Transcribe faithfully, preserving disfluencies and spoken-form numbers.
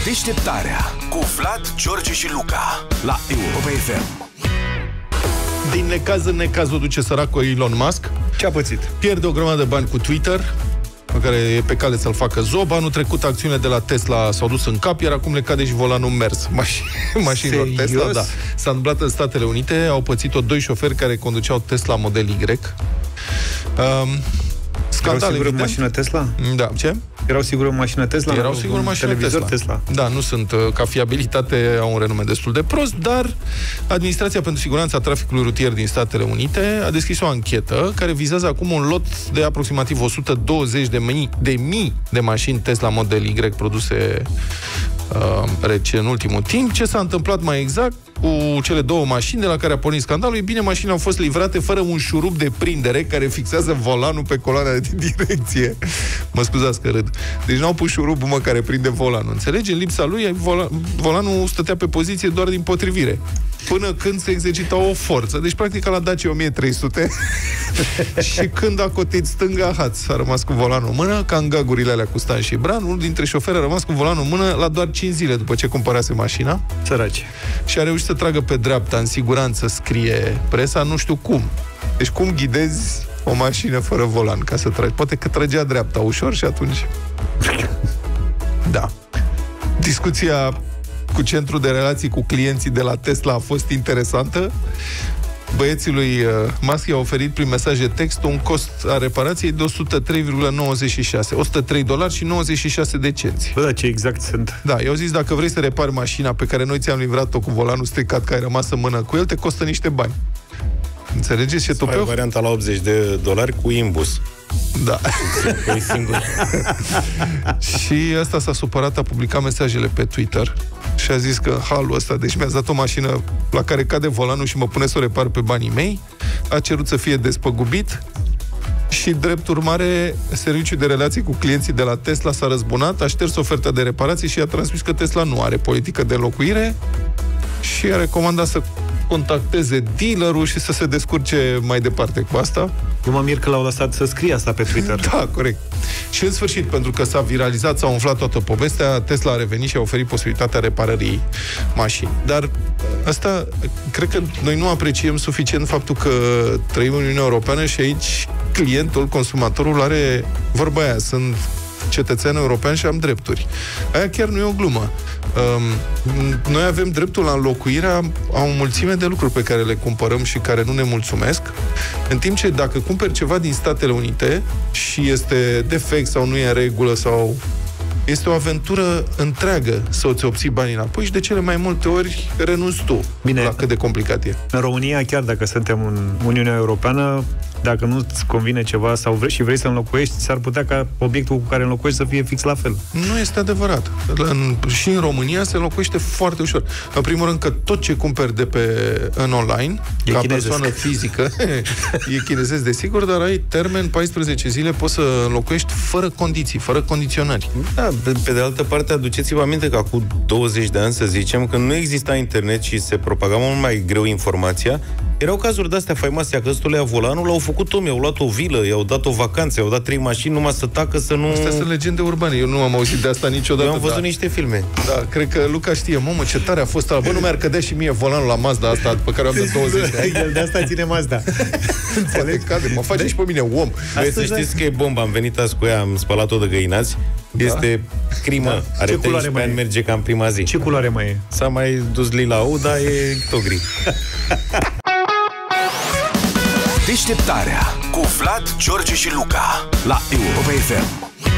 Deșteptarea cu Vlad, George și Luca la Europa F M. Din necaz în necaz o duce săracul Elon Musk. Ce a pățit? Pierde o grămadă de bani cu Twitter, pe care e pe cale să-l facă zob. Anul trecut acțiunile de la Tesla s-au dus în cap, iar acum le cade și volanul în mers. Maș- mașinilor Serios? Tesla, da. S-a întâmplat în Statele Unite, au pățit-o doi șoferi care conduceau Tesla Model Y. Um, Erau sigur în mașină Tesla? Da, ce? Erau sigur în mașină Tesla? Erau sigur în mașină televizor Tesla. Tesla. Da, nu sunt, ca fiabilitate au un renume destul de prost, dar Administrația pentru Siguranța Traficului Rutier din Statele Unite a deschis o anchetă care vizează acum un lot de aproximativ o sută douăzeci de mii de, mii de mașini Tesla Model Y produse uh, rece în ultimul timp. Ce s-a întâmplat mai exact cu cele două mașini de la care a pornit scandalul? E bine, mașinile au fost livrate fără un șurub de prindere care fixează volanul pe coloana de direcție. Mă scuzați că râd. Deci n-au pus șurubul, mă, care prinde volanul. Înțelegi? În lipsa lui, vola... volanul stătea pe poziție doar din potrivire. Până când se exercita o forță. Deci, practic, ca la Dacia o mie trei sute. Și când a cotit stânga, haț, a rămas cu volanul în mână, ca în gagurile alea cu Stan și Bran. Unul dintre șoferi a rămas cu volanul în mână la doar cinci zile după ce cumpărase mașina. Săraci. Și a reușit să tragă pe dreapta, în siguranță, scrie presa, nu știu cum. Deci cum ghidezi o mașină fără volan ca să tragi? Poate că trăgea dreapta ușor și atunci... Da. Discuția cu centrul de relații cu clienții de la Tesla a fost interesantă. Băieții lui Musk i-a oferit prin mesaje text un cost a reparației de o sută trei virgulă nouăzeci și șase. o sută trei dolari și nouăzeci și șase de cenți. Bă, da, ce exact sunt. Da, i-au zis, dacă vrei să repari mașina pe care noi ți-am livrat-o cu volanul stricat, care ai rămas în mână cu el, te costă niște bani. Înțelegeți ce topeu? Varianta la optzeci de dolari cu imbus. Da. Păi singur. Și ăsta s-a supărat, a publicat mesajele pe Twitter și a zis că halul ăsta, deci mi-ați dat o mașină la care cade volanul și mă pune să o repar pe banii mei, a cerut să fie despăgubit și, drept urmare, serviciul de relații cu clienții de la Tesla s-a răzbunat, a șters oferta de reparație și a transmis că Tesla nu are politică de înlocuire și a recomandat să contacteze dealerul și să se descurce mai departe cu asta. Eu mă mir că l-au lăsat să scrie asta pe Twitter. Da, corect. Și în sfârșit, pentru că s-a viralizat, s-a umflat toată povestea, Tesla a revenit și a oferit posibilitatea reparării mașini. Dar asta, cred că noi nu apreciem suficient faptul că trăim în Uniunea Europeană și aici clientul, consumatorul are, vorba aia, sunt cetățean european și am drepturi. Aia chiar nu e o glumă. Um, noi avem dreptul la înlocuirea a o mulțime de lucruri pe care le cumpărăm și care nu ne mulțumesc, în timp ce dacă cumperi ceva din Statele Unite și este defect sau nu e în regulă sau... este o aventură întreagă să îți obții banii înapoi și de cele mai multe ori renunți tu. Bine, la cât de complicat e. În România, chiar dacă suntem în Uniunea Europeană, dacă nu-ți convine ceva sau vrei și vrei să înlocuiești, s-ar putea ca obiectul cu care înlocuiești să fie fix la fel. Nu este adevărat. În, și în România se înlocuiește foarte ușor. În primul rând că tot ce cumperi de pe, în online, e ca chinezesc. Persoană fizică, e chinezesc, desigur, dar ai termen paisprezece zile, poți să înlocuiești fără condiții, fără condiționări. Da, pe de altă parte, aduceți-vă aminte că acum douăzeci de ani, să zicem, când nu exista internet și se propaga mult mai greu informația, erau cazuri de-astea faimoase, că ăsta le-a volanul, l-au făcut om, i-au luat o vilă, i-au dat o vacanță, i-au dat trei mașini numai să tacă, să nu... Astea sunt legende urbane, eu nu am auzit de asta niciodată. Eu am văzut da. niște filme. Da, cred că Luca știe, mamă, ce tare a fost ala. Bă, nu mi-ar cădea și mie volanul la Mazda asta, pe care o am de douăzeci de ani. El de asta ține Mazda. Poate cade, mă face și pe mine om. Vrei să știți că e bomba, am venit azi cu ea, am spălat-o de găinați. Da? Este crimă. Da. Are treisprezece ani, merge ca în prima zi. Ce culoare mai e? S-a mai dus lila-u, dar e tot gri. Deșteptarea cu Vlad, George și Luca la Europa F M.